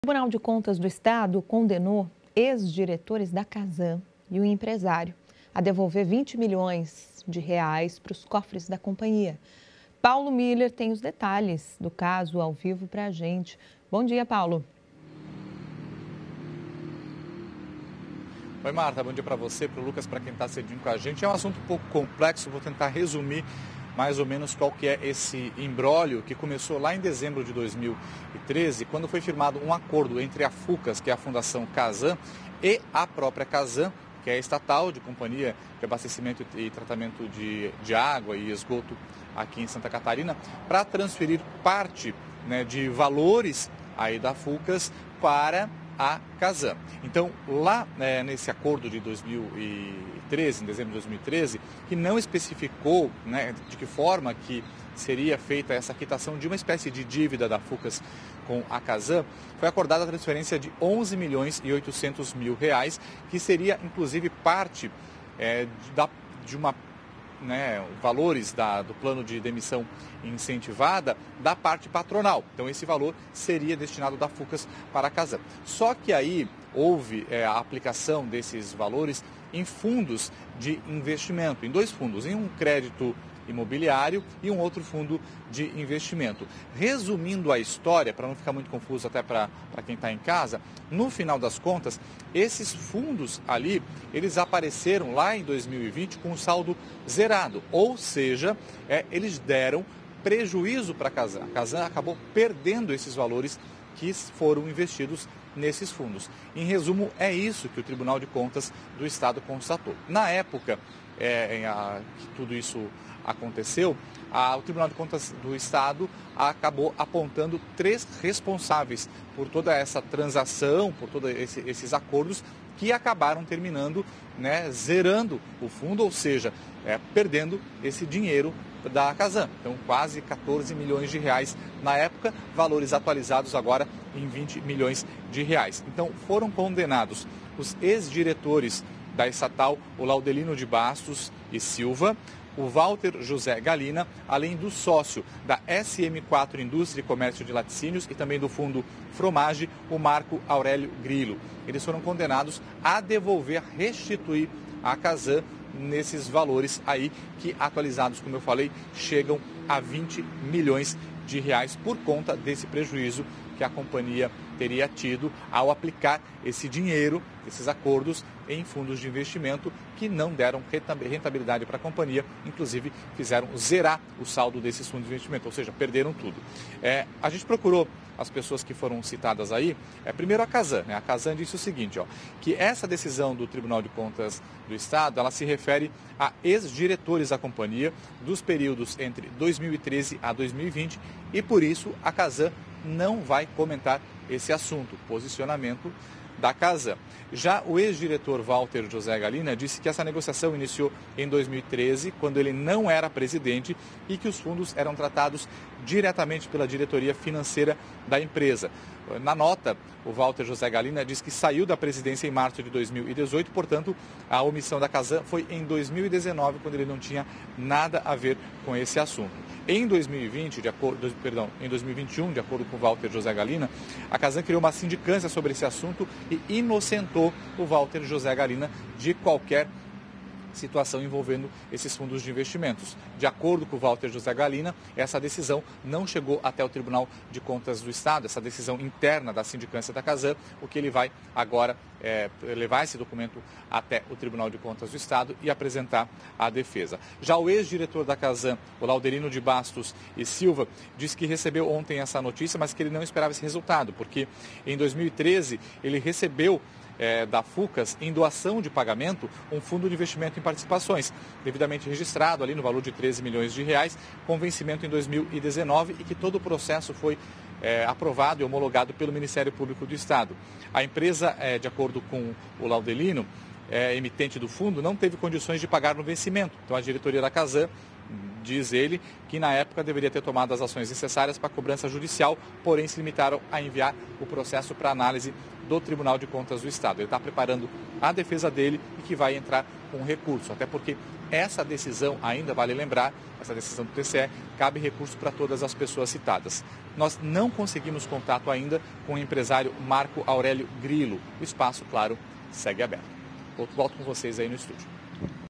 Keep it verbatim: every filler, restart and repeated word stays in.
O Tribunal de Contas do Estado condenou ex-diretores da Casan e o empresário a devolver vinte milhões de reais para os cofres da companhia. Paulo Miller tem os detalhes do caso ao vivo para a gente. Bom dia, Paulo. Oi, Marta, bom dia para você, para o Lucas, para quem está cedinho com a gente. É um assunto um pouco complexo, vou tentar resumir mais ou menos qual que é esse imbróglio que começou lá em dezembro de dois mil e treze, quando foi firmado um acordo entre a Fucas, que é a Fundação Casan, e a própria Casan, que é a estatal de companhia de abastecimento e tratamento de, de água e esgoto aqui em Santa Catarina, para transferir parte, né, de valores aí da Fucas para a Casan. Então, lá, né, nesse acordo de dois mil e treze, em dezembro de dois mil e treze, que não especificou, né, de que forma que seria feita essa quitação de uma espécie de dívida da Fucas com a Casan, foi acordada a transferência de onze milhões e oitocentos mil reais, que seria inclusive parte é, de, da, de uma Né, valores da, do plano de demissão incentivada da parte patronal. Então esse valor seria destinado da Fucas para a Casan. Só que aí houve é, a aplicação desses valores em fundos de investimento, em dois fundos, em um crédito imobiliário e um outro fundo de investimento. Resumindo a história, para não ficar muito confuso até para quem está em casa, no final das contas, esses fundos ali, eles apareceram lá em dois mil e vinte com um saldo zerado, ou seja, é, eles deram prejuízo para a Casan. A Casan acabou perdendo esses valores que foram investidos nesses fundos. Em resumo, é isso que o Tribunal de Contas do Estado constatou. Na época é, a, que tudo isso aconteceu, a, o Tribunal de Contas do Estado acabou apontando três responsáveis por toda essa transação, por todos esse, esses acordos que acabaram terminando, né, zerando o fundo, ou seja, é, perdendo esse dinheiro da Casan. Então, quase quatorze milhões de reais na época, valores atualizados agora em vinte milhões de reais. Então, foram condenados os ex-diretores da estatal, o Laudelino de Bastos e Silva, o Walter José Galina, além do sócio da S M quatro Indústria e Comércio de Laticínios e também do fundo Fromage, o Marco Aurélio Grilo. Eles foram condenados a devolver, restituir à Casan nesses valores aí que, atualizados, como eu falei, chegam a vinte milhões de reais por conta desse prejuízo que a companhia teria tido ao aplicar esse dinheiro, esses acordos em fundos de investimento que não deram rentabilidade para a companhia, inclusive fizeram zerar o saldo desses fundos de investimento, ou seja, perderam tudo. É, a gente procurou as pessoas que foram citadas aí, é, primeiro a Casan, né? A Casan disse o seguinte, ó, que essa decisão do Tribunal de Contas do Estado, ela se refere a ex-diretores da companhia dos períodos entre dois mil e treze a dois mil e vinte e por isso a Casan não vai comentar esse assunto, posicionamento da Casan. Já o ex-diretor Walter José Galina disse que essa negociação iniciou em dois mil e treze, quando ele não era presidente e que os fundos eram tratados diretamente pela diretoria financeira da empresa. Na nota, o Walter José Galina diz que saiu da presidência em março de dois mil e dezoito, portanto, a omissão da Casan foi em dois mil e dezenove, quando ele não tinha nada a ver com esse assunto. Em dois mil e vinte, de acordo, perdão, em dois mil e vinte e um, de acordo com o Walter José Galina, a Casan criou uma sindicância sobre esse assunto e inocentou o Walter José Galina de qualquer situação envolvendo esses fundos de investimentos. De acordo com o Walter José Galina, essa decisão não chegou até o Tribunal de Contas do Estado, essa decisão interna da sindicância da Casan, o que ele vai agora é, levar esse documento até o Tribunal de Contas do Estado e apresentar à defesa. Já o ex-diretor da Casan, o Laudelino de Bastos e Silva, disse que recebeu ontem essa notícia, mas que ele não esperava esse resultado, porque em dois mil e treze ele recebeu É, da Fucas, em doação de pagamento, um fundo de investimento em participações, devidamente registrado ali no valor de treze milhões de reais, com vencimento em dois mil e dezenove e que todo o processo foi é, aprovado e homologado pelo Ministério Público do Estado. A empresa, é, de acordo com o Laudelino, é, emitente do fundo, não teve condições de pagar no vencimento. Então a diretoria da Casan, diz ele, que na época deveria ter tomado as ações necessárias para a cobrança judicial, porém se limitaram a enviar o processo para análise do Tribunal de Contas do Estado. Ele está preparando a defesa dele e que vai entrar com recurso, até porque essa decisão, ainda vale lembrar, essa decisão do T C E, cabe recurso para todas as pessoas citadas. nós não conseguimos contato ainda com o empresário Marco Aurélio Grillo. O espaço, claro, segue aberto. Volto com vocês aí no estúdio.